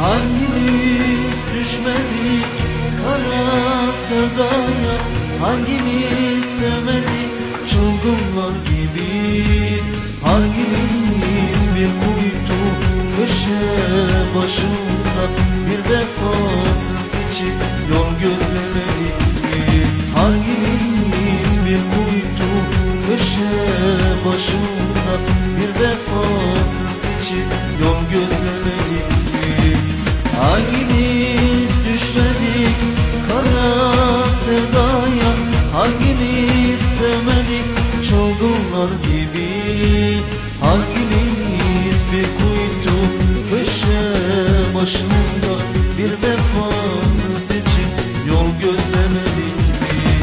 Hangimiz düşmedik kara sevdaya, hangimiz sevmedik çılgınlar gibi? Hangimiz bir kuytu köşe başında bir vefasız için yol gözlemedik mi? Hangimiz bir kuytu köşe başında bir vefasız için yol gözlemedik mi? Hangimiz düşmedik kara sevdaya, hangimiz sevmedik çılgınlar gibi? Hangimiz bir kuytu köşe başında bir vefasız için yol gözlemedik mi?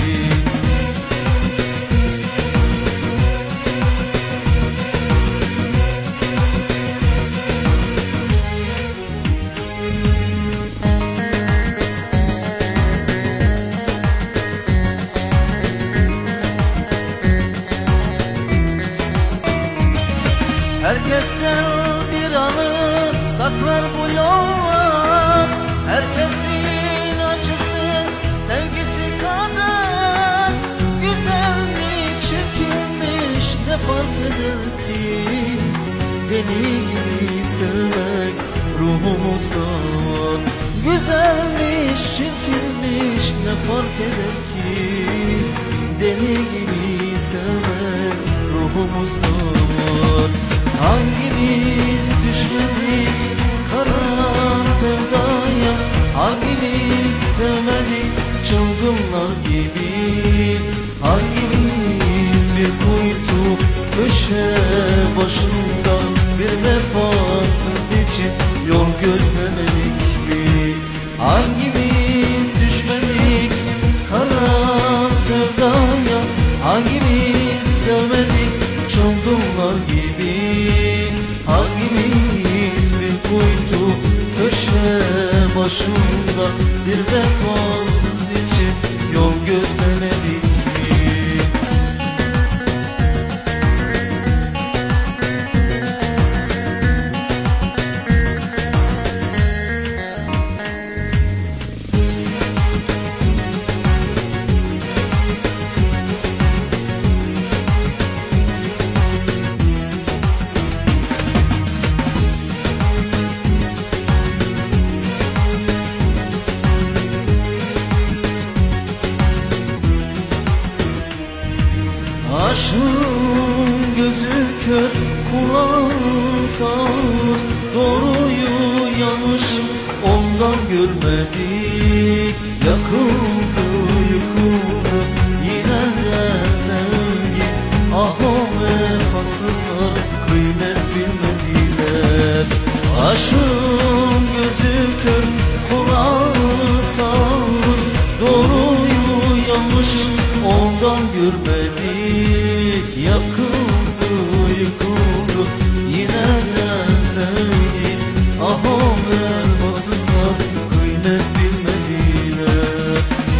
Herkesten bir anı saklar bu yollar, herkesin acısı sevgisi kadar. Güzelmiş, çirkinmiş ne fark eder ki? Deli gibi sevmek ruhumuzda var. Güzelmiş, çirkinmiş ne fark eder ki? Deli gibi sevmek ruhumuzda var. Hangimiz düşmedik kara sevdaya, hangimiz sevmedik çılgınlar gibi? Hangimiz bir kuytu köşe başında bir vefasız için yol gözlemedik mi? Hangimiz düşmedik kara sevdaya, hangimiz sevmedik çılgınlar gibi? Hangimiz bir kuytu köşe başında bir vefasız için yol gözlemedik mi? Aşığın gözü kör, kulağı sağır, doğruyu yanlışı ondan görmedik. Yakıldı, yıkıldı yine de sevgi, ah o vefasızlar kıymet bilmediler. Aşığın gözü kör, kulağı sağır, doğruyu yanlışı ondan görmedik. Yakıldı, yıkıldı yine de sevgi, ah o vefasızlar kıymet bilmediler.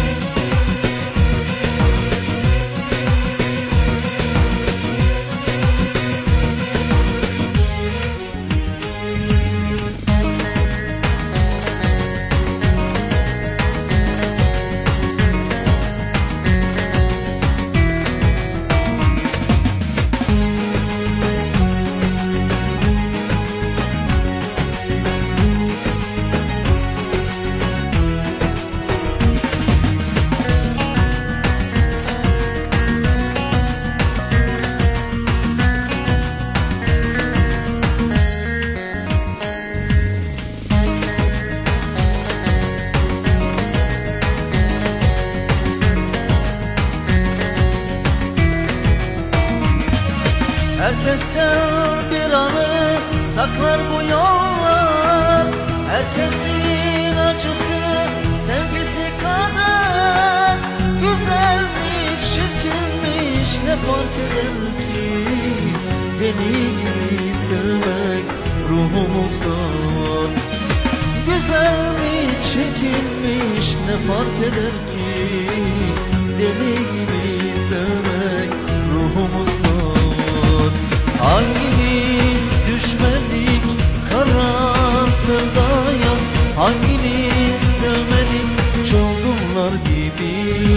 Herkesten bir anı saklar bu yollar, herkesin acısı sevgisi kadar. Güzelmiş, çirkinmiş ne fark eder ki? Deli gibi sevmek ruhumuzda var. Güzelmiş, çirkinmiş ne fark eder ki? Deli gibi sevmek ruhumuzda var. Hangimiz düşmedik kara sevdaya, Hangimiz sevmedik çılgınlar gibi?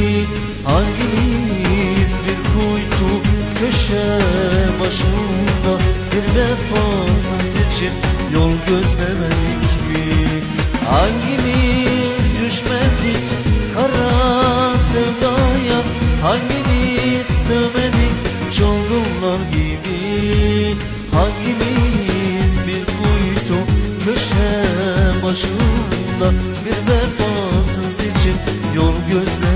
Hangimiz bir kuytu köşe başında bir vefasız için yol gözlemedik mi? Hangimiz düşmedik kara sevdaya? Hangimiz sevmedik çılgınlar gibi? Hangimiz bir kuytu köşe başında bir vefasız için yol gözlemedik?